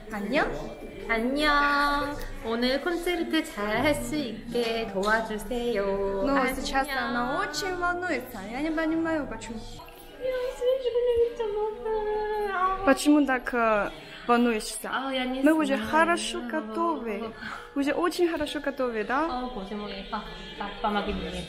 안녕? 안녕. 오늘 콘서트 잘 할 수 있게 도와주세요. Но сейчас она очень волнуется. Я не понимаю, почему. Почему так волнуешься? Мы уже хорошо готовы. Уже очень хорошо готовы, да? Боже мой, помоги мне.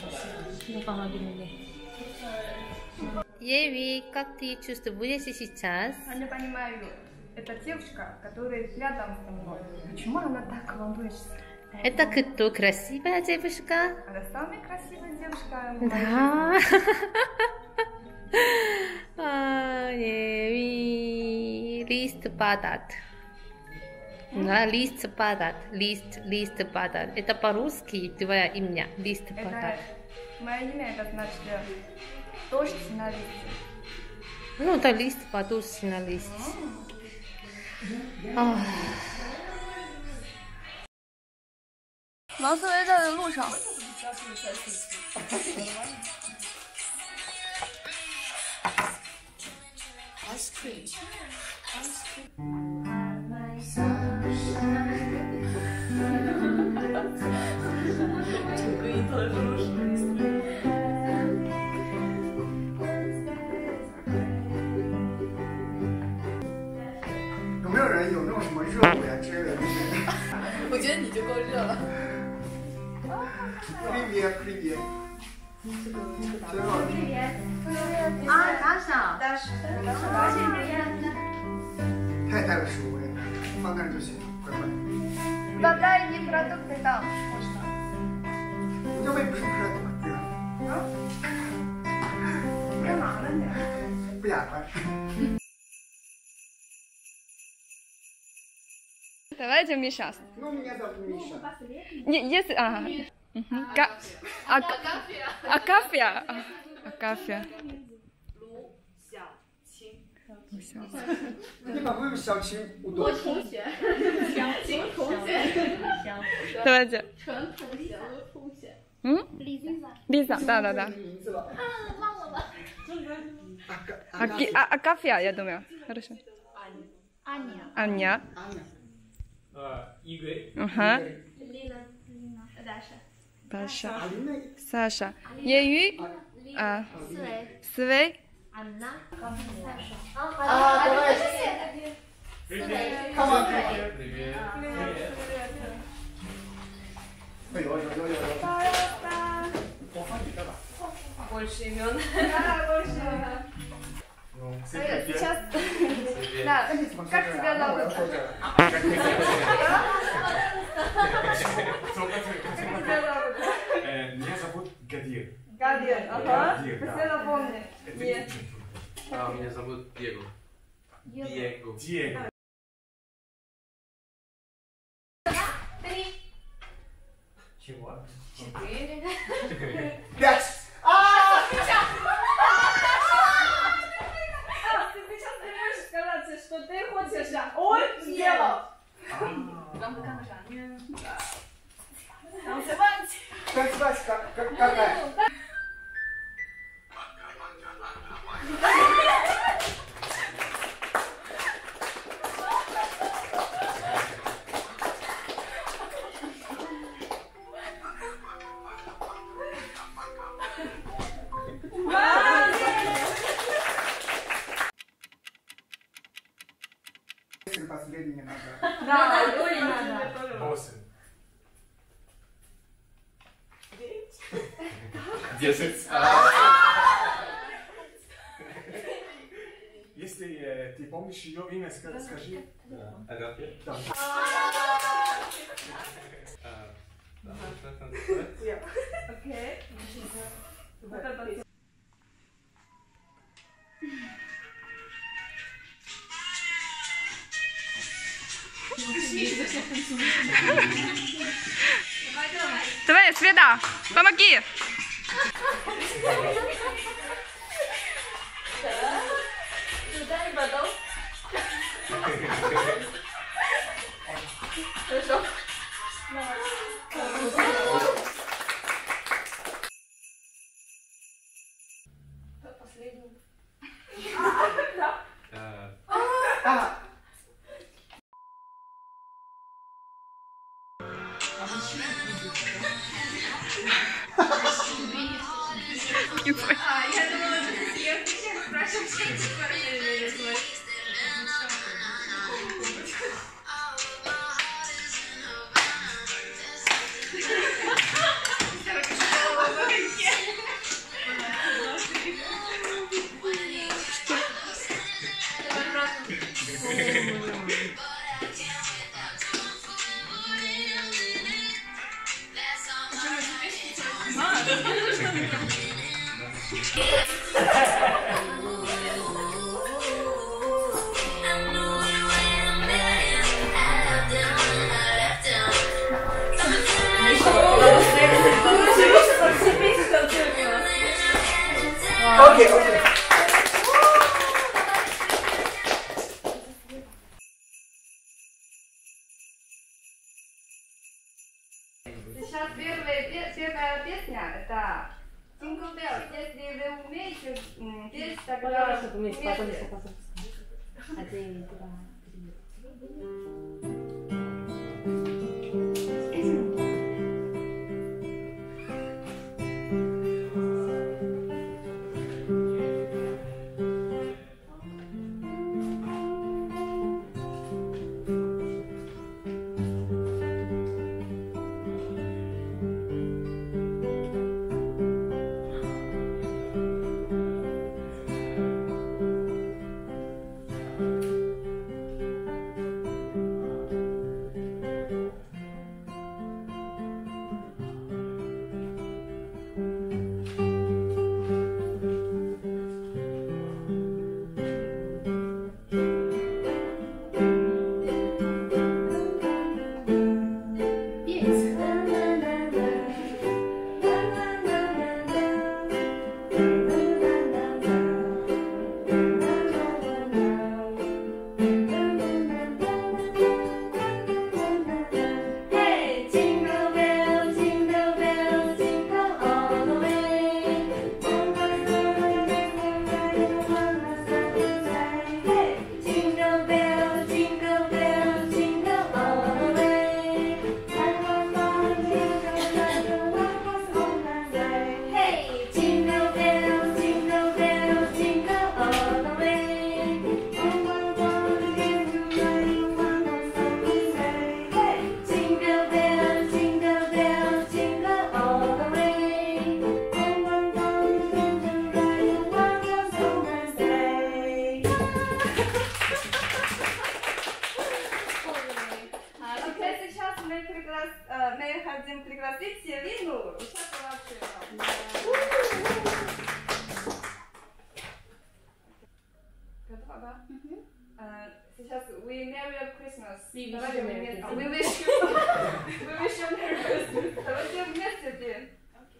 Еви, как ты чувствуешь сейчас? Я не понимаю. Это девушка, которая рядом со мной. Почему она так волнуется? Это кто? Красивая девушка? Она самая красивая девушка. Да. Еви, лист падает. Да, лист падает. Лист падает. Это по-русски твое имя. Лист падает. Мое имя, это значит дождь на листе. Ну, это лист падает на лист. 王思维在路上。 Ice cream. Ice cream. 有没有人有那种什么热舞呀之类的？ 我觉得你就够热了。 Привет。太带了食物，放那儿就行，乖乖。 Подай и продукты там. 我这位不是продукты。 干嘛呢你？ 不雅观。 Давайте Миша. Ну, меня зовут Миша. Если... Акафия. Акафия. 你把不用小青udon。我同学，小青同学。 Давайте. 陈同学，我同学。 Лиза, да. 名字了。 忘了吧。 Акафия, я думаю. Хорошо. Аня. Игорь. Ага. Лина. Даша. Саша. Ею. Свей. Анна. давай. Привет. Привет. 有。 Больше имен. Да, больше имен. Сейчас... Да, как тебя зовут? Меня зовут Гадир. Гадир, ага. Гадир, да. Все напомни. Меня зовут Диего. Диего. Чего? 5. Что ты хочешь? Он сделал. Танцевать какая? Последний не надо. Да, тоже надо. 8. 10. Если ты помнишь ее имя, скажи. Агафья? Да. Окей. Давай, Света, помоги! Я думала, я всех спрашиваю, что такое. Окей, окей. Сейчас первая песня это Jingle Bells. Если вы умеете петь, тогда вместе. 1, 2, 3. мы хотим пригласить Селину. Готова, да? Сейчас we Merry Christmas. Давайте вместе. We wish you Merry Christmas. Давайте вместе петь.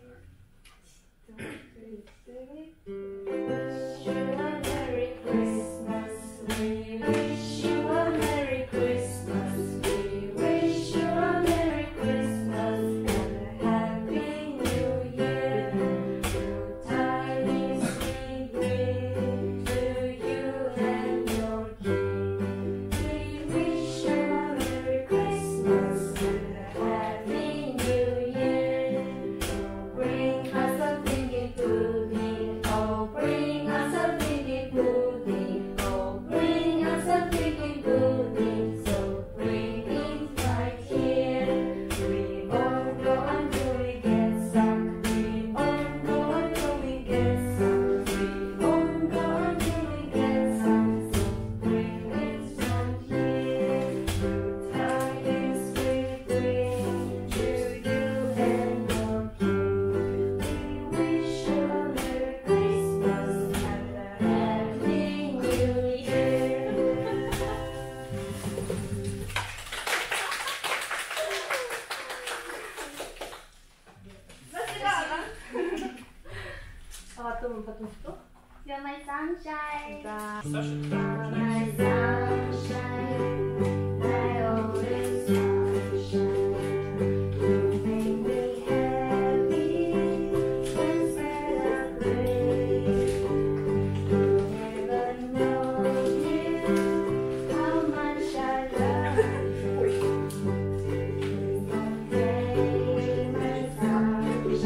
Потом что? You're my sunshine. Да. You're my sunshine. My only sunshine. You make me happy and celebrate. You never know how much I love you. Please don't break my sunshine.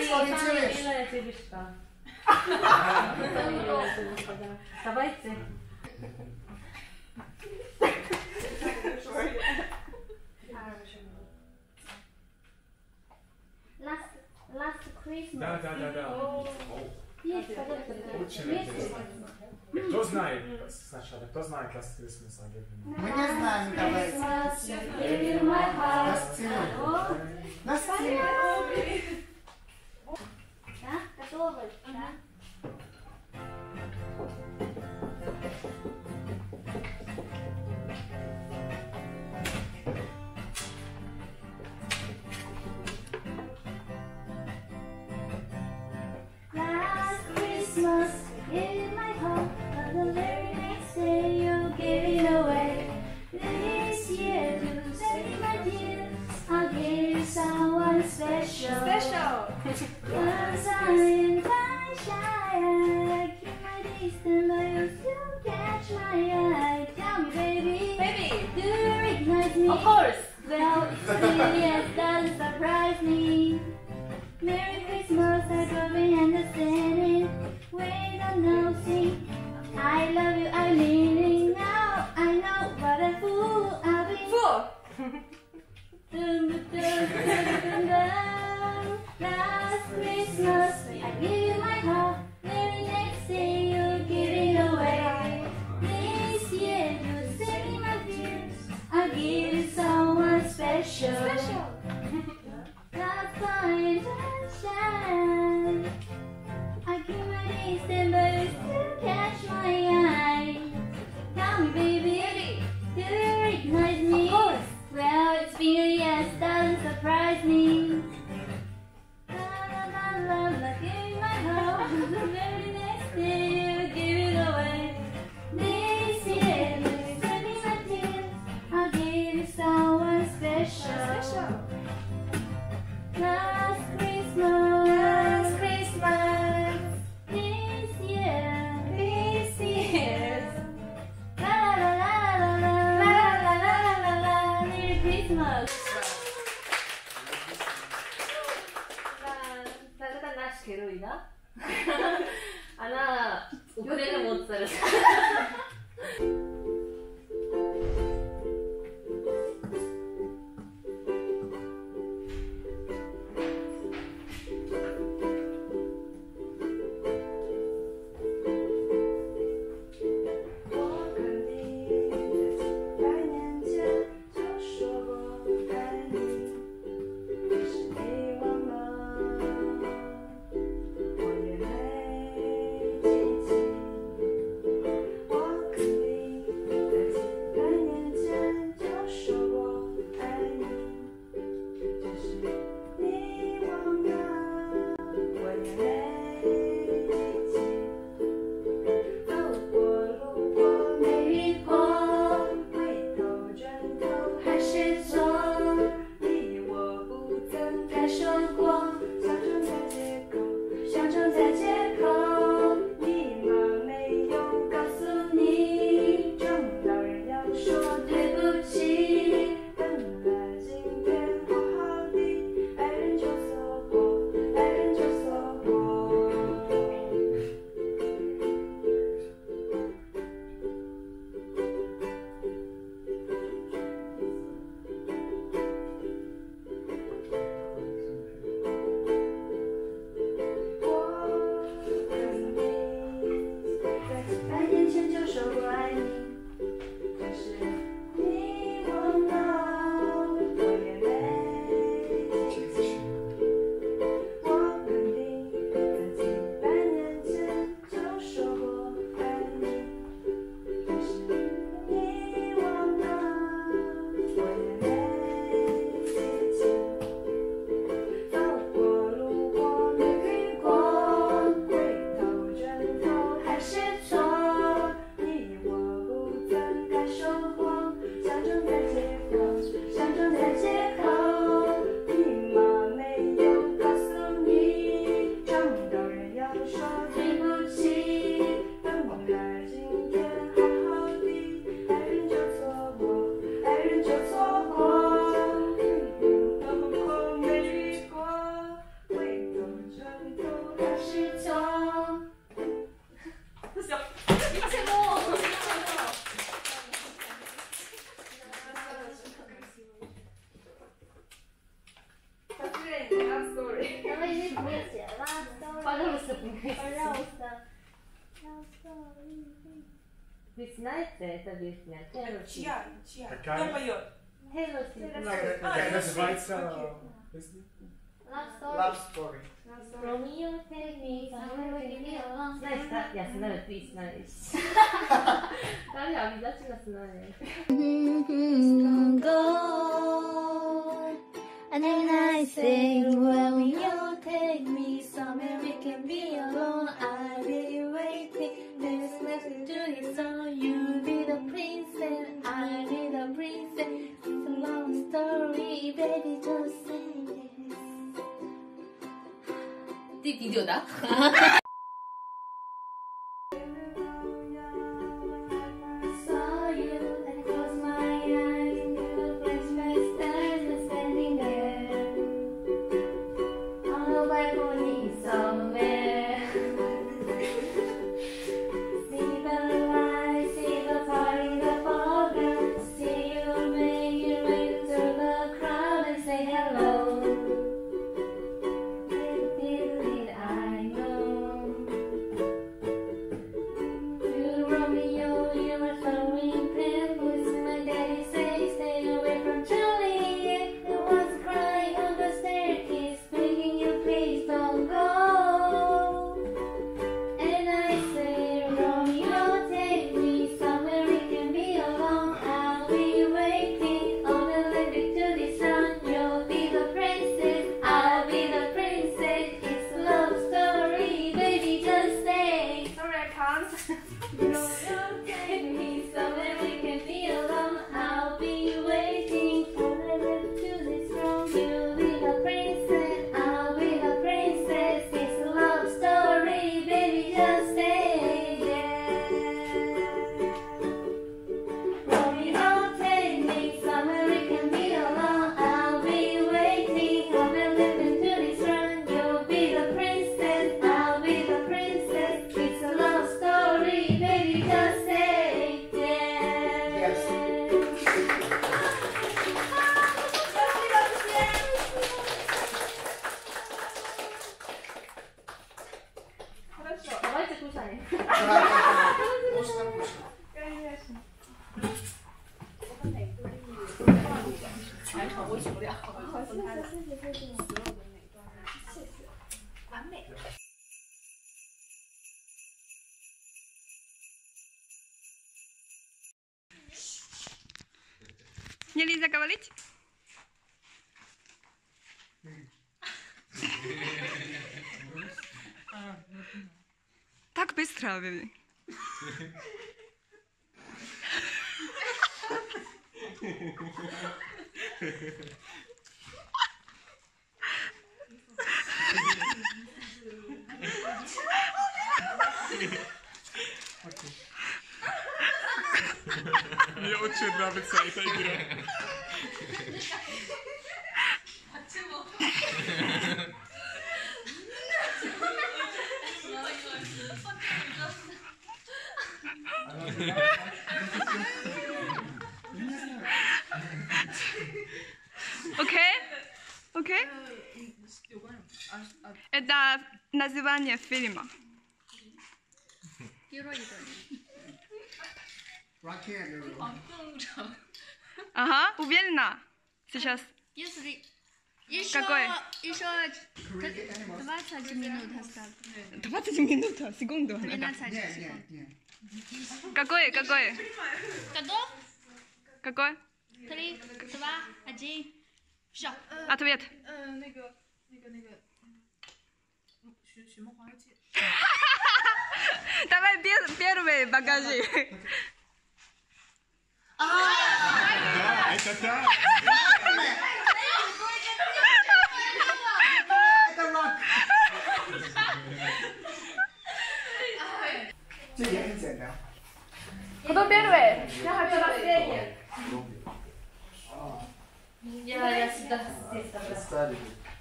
не цілиш. Давайте. Last Christmas. Да. Есть, пожалуйста. Очень интересно. Кто знает сначала? Кто знает Last Christmas? Ми не знаємо, давай. Christmas, you gave my heart. Нас цілуй. Нас цілуй. Да? Готовы? Да. Last Christmas, you gave my heart, but the very next day you gave it away. This year, to save my tears, I'll give someone special. Cause I'm in sunshine, I keep my distance, but you still catch my eye. Tell me, baby, do you recognize me? Of course. Well, it's really yes, doesn't surprise me. Merry Christmas, I don't understand it. Wait, I know, sing. I love you, I mean it now. I know what a fool I've been. Dun, dun, dun, dun, dun, dun. Last Christmas, I gave you my heart. Very next day, you give it away. This year, you saved my tears. I'll give you someone special. Last time, sunshine. I keep my distance, but you still catch my eye. Tell me, baby, do you recognize me? Of course. Well, it's been a yes, doesn't surprise me. La la la la, give me my heart. The very next day you give it away. This year you send me my tears. I'll give you someone special. Last Christmas, this year, la la Пожалуйста. Вы знаете эту песню? Чья? Какая? Кто поет? Как называется песня? Love story. Romeo, take me somewhere with me alone. Знаешь, да? Я знаю, ты знаешь. Да, я обязательно знаю. Go. And then I sing, Romeo, take me somewhere we can be alone. I'll be waiting. There's nothing to this song. You be the princess, I'll be the princess. It's a long story, baby, just say yes. Ты видео, да? Saw you and closed my eyes. You placed my stars standing there on a balcony somewhere. See the light, see the fire in the foreground. See you make your way through the crowd and say hello. Little did I know. You Romeo, you are so intense. My daddy says stay away from Juliet. There was a cry on the staircase, begging you please don't go. And I say, Romeo, take me somewhere we can be alone. I'll be waiting on the landing to the sun. You'll be the princess, I'll be the princess. It's a love story, baby, just stay. Sorry, I can't. Romeo, take me somewhere we can be alone. I'll be waiting on the landing to the sun. You'll be the princess, I'll be the princess. It's a love story, baby, just stay there. Romeo, take me somewhere we can be alone. I'll be waiting on the landing to the sun. You'll be the princess, I'll be the princess. It's a love story, baby, just stay there. Yes. Хорошо. Давайте кушаем. Можно, можно. Конечно. Нельзя говорить? Так быстро вы. Мне очень нравится эта игра. Окей? Окей? Это название фильма. Ага, уверена. Сейчас. Если Какой? еще 20 минут осталось. 20 минут, секунду. 13 Нет, секунд. нет, нет. Какой? Готов? Какой? 3, 2, 1, все. Ответ. 寻梦环游记。 Давай первый покажи. Да, это так. Это рок. 这也很简单。 Кто первый? Я хочу последний. Я всегда здесь.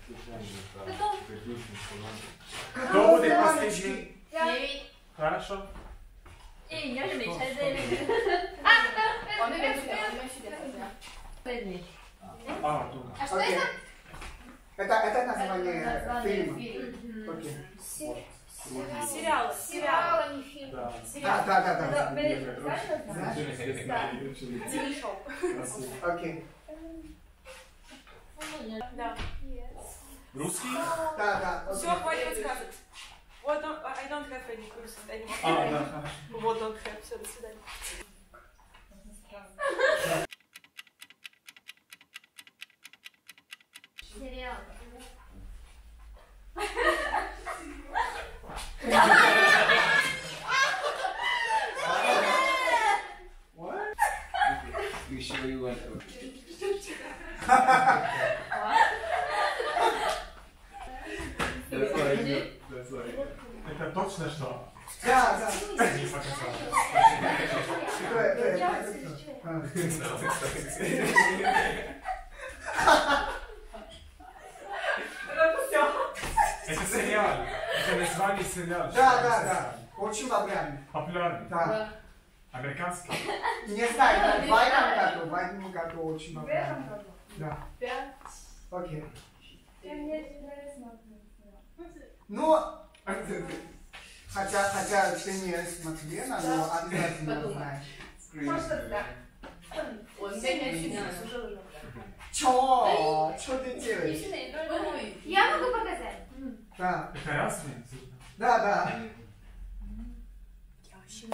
Кто будет последний? Хорошо. 应该是没猜对那个。 往那边去点，那边去点，怎么样？ 对你。 А, тут. Окей. Это название фильма. Окей. Сериалы. Да. Да. Телешоу. Окей. Да. Русский? Да. Все, хватит рассказывать. Вот, I don't have any cruises anymore. Да. Вот, don't have. Все, до свидания. Сериал. What? We show you one. That's like. Это точно что? Да. Не показал. Это сериал. Это название сериала. Да. Очень популярный. Популярный. Да. Американский. Не знаю, в этом году очень популярный. Да. Окей. Ну, хотя ты не смотрела, но обязательно знаешь. Чё ты делаешь? Я могу показать. Да. Это разные. Да.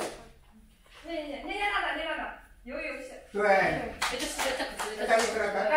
Не надо. 游游戏。 对， Это это не